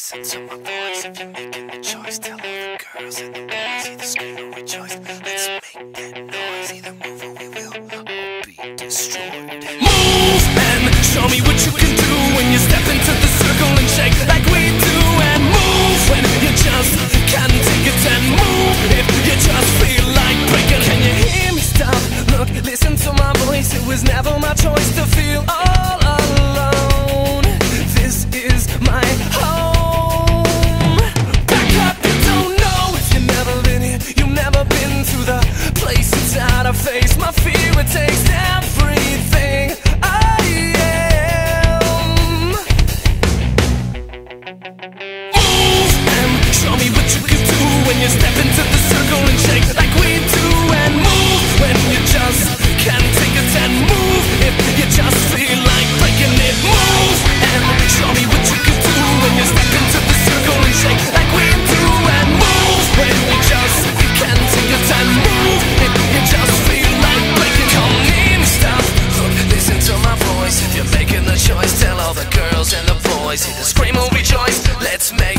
Listen to my voice if you're making the choice. Tell all the girls and the boys, either scream or rejoice. Let's make that noise, either move or we will all be destroyed. Move and show me what you can do when you step into the circle and shake like we do. And move when you just can't take it, and move if you just feel like breaking. Can you hear me? Stop, look, listen to my voice. It was never my choice to feel all alone. This is my home. I face my fear, it takes everything I am. Move and show me what you can do when you step into the circle and shake like we do. And move when you just can't take it, and move if you just feel like breaking it. Move and show me what you can do when you step into the circle and shake like we do. And move when you just can't take it, and move if you just feel like breaking. Come near me, stop, look, listen to my voice. If you're making the choice, tell all the girls and the boys, either scream or rejoice. Let's make